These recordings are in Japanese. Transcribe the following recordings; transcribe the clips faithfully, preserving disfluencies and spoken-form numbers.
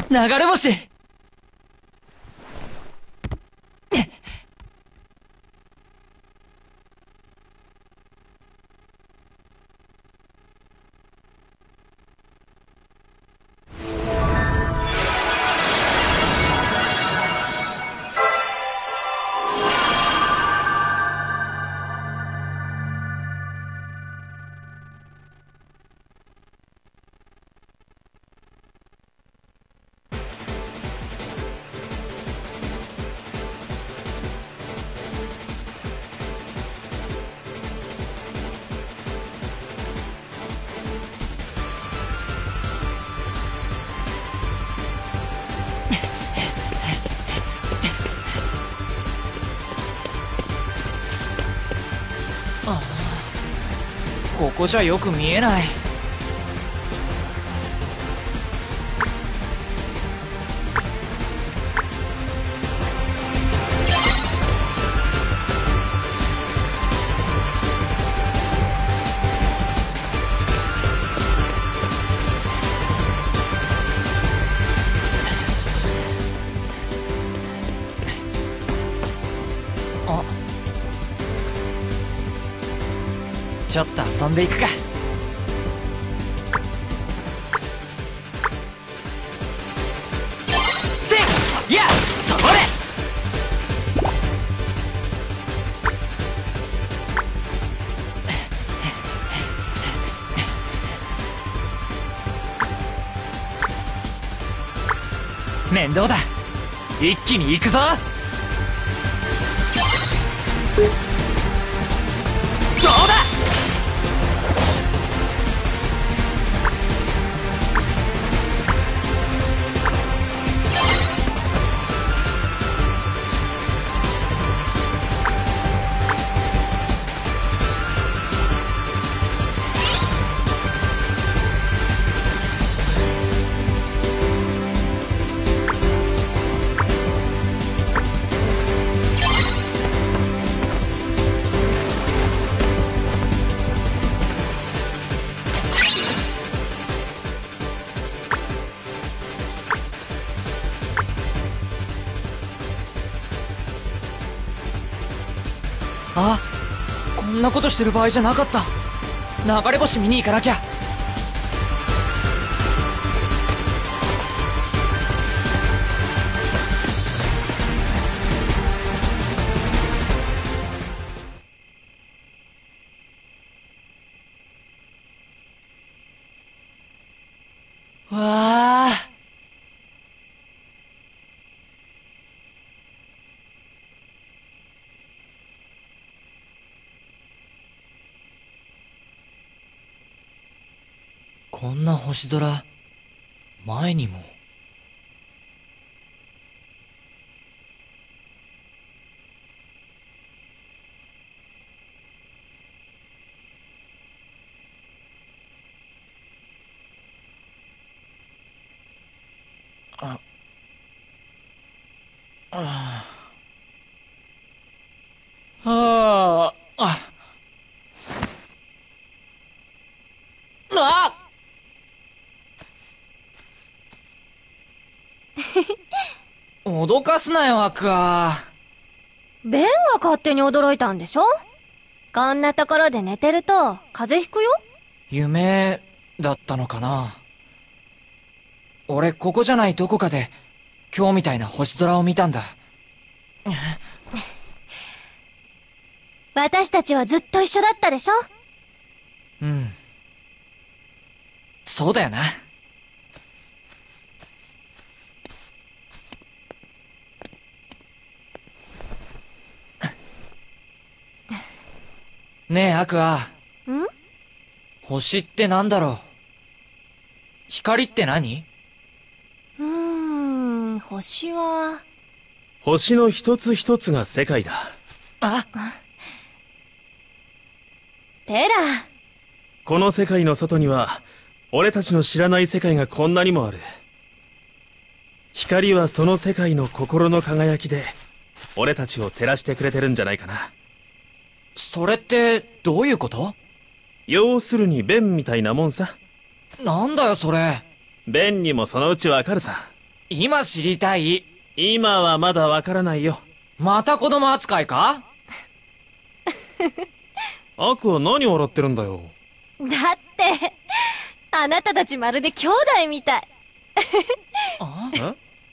流れ星。ここじゃよく見えない。あ、ちょっと遊んでいくか。せいやそこで。面倒だ。一気に行くぞ。どうだ。あ、こんなことしてる場合じゃなかった。流れ星見に行かなきゃ。わあ、こんな星空前にも。あああああ。脅かすなよ、アクア。 ベンが勝手に驚いたんでしょ。こんなところで寝てると風邪ひくよ。 夢だったのかな。俺ここじゃないどこかで今日みたいな星空を見たんだ。 私たちはずっと一緒だったでしょ。 うん、そうだよな。ねえアクア。ん？星ってなんだろう。光って何？ うーん、星は星の一つ一つが世界だ。 あ、 テラ。 この世界の外には俺たちの知らない世界がこんなにもある。光はその世界の心の輝きで俺たちを照らしてくれてるんじゃないかな。 それってどういうこと？ 要するにベンみたいなもんさ。 なんだよそれ。 ベンにもそのうちわかるさ。 今知りたい。 今はまだわからないよ。 また子供扱いか？ アクは何笑ってるんだよ。 だって、あなたたちまるで兄弟みたい。 あ？ え？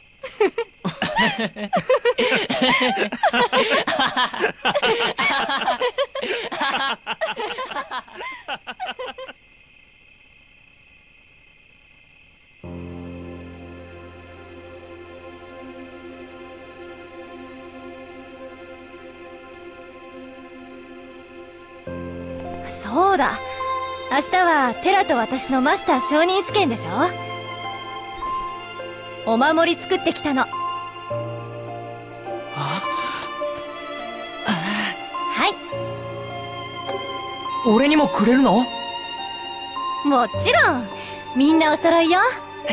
そうだ。明日はテラと私のマスター承認試験でしょ？お守り作ってきたの。はい。 俺にもくれるの？ もちろん。みんなお揃いよ。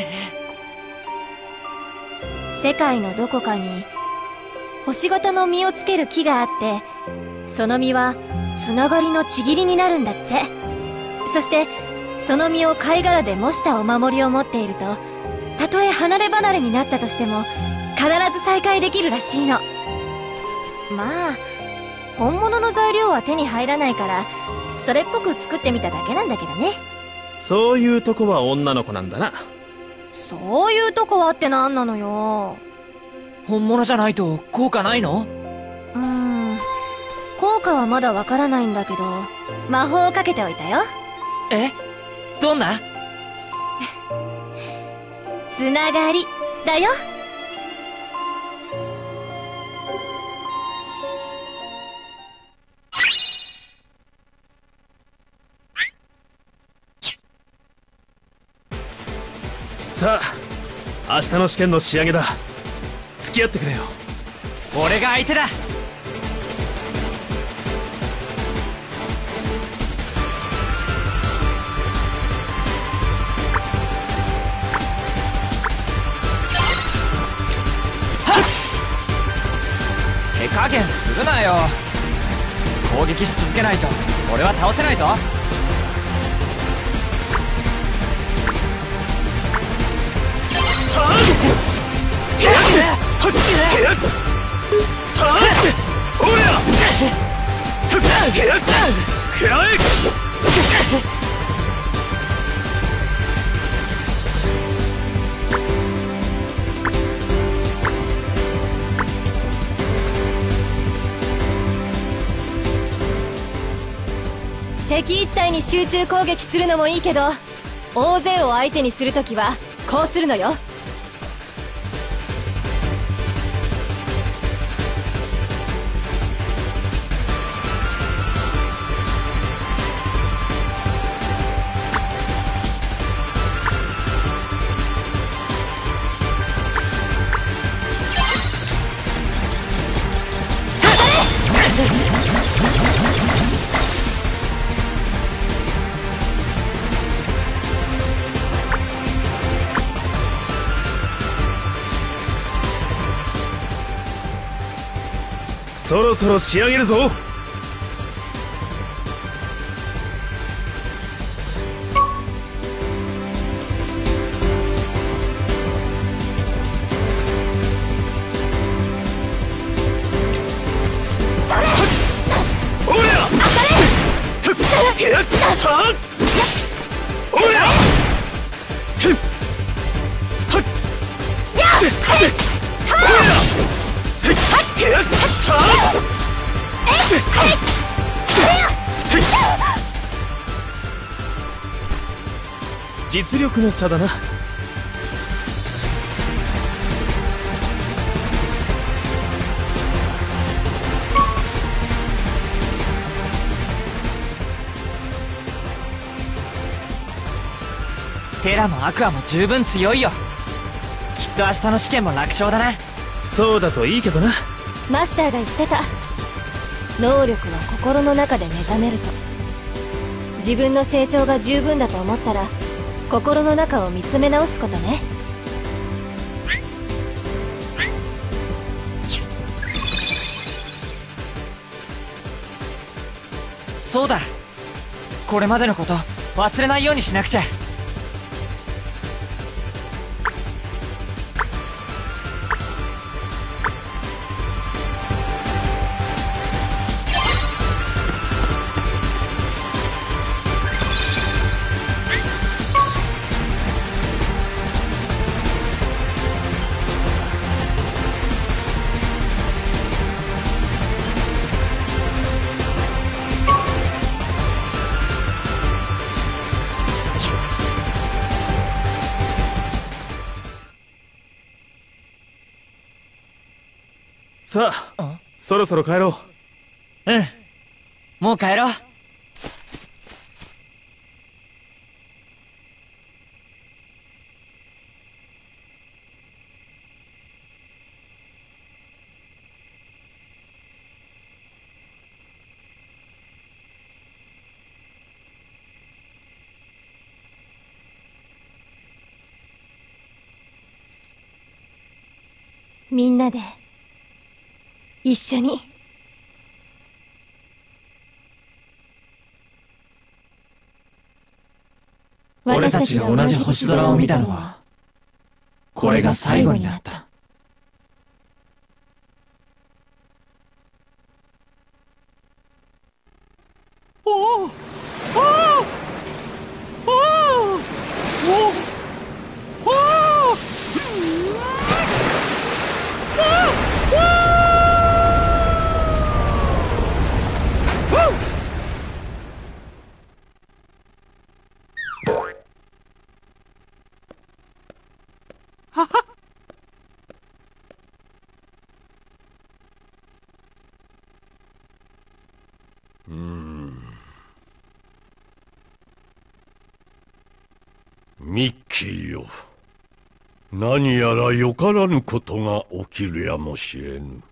世界のどこかに星型の実をつける木があって、その実はつながりのちぎりになるんだって。そしてその実を貝殻で模したお守りを持っていると、たとえ離れ離れになったとしても必ず再会できるらしいの。まあ本物の材料は手に入らないから、それっぽく作ってみただけなんだけどね。 そういうとこは女の子なんだな。 そういうとこはって何なのよ。 本物じゃないと効果ないの？ うーん、効果はまだわからないんだけど、魔法をかけておいたよ。 え？どんな？ つながりだよ。 さあ、明日の試験の仕上げだ。付き合ってくれよ。 俺が相手だ。手加減するなよ。攻撃し続けないと俺は倒せないぞ。 敵一体に集中攻撃するのもいいけど、大勢を相手にするときはこうするのよ。 そろそろ仕上げるぞ。実力の差だな。 テラもアクアも十分強いよ。きっと明日の試験も楽勝だな。 そうだといいけどな。 マスターが言ってた。能力は心の中で目覚めると。自分の成長が十分だと思ったら心の中を見つめ直すことね。 そうだ。これまでのこと忘れないようにしなくちゃ。 さあ、そろそろ帰ろう。うん。もう帰ろう。 みんなで一緒に。 俺たちが同じ星空を見たのはこれが最後になった。おお、おお、おお、おお、 うーん。ミッキーよ。何やらよからぬことが起きるやもしれぬ。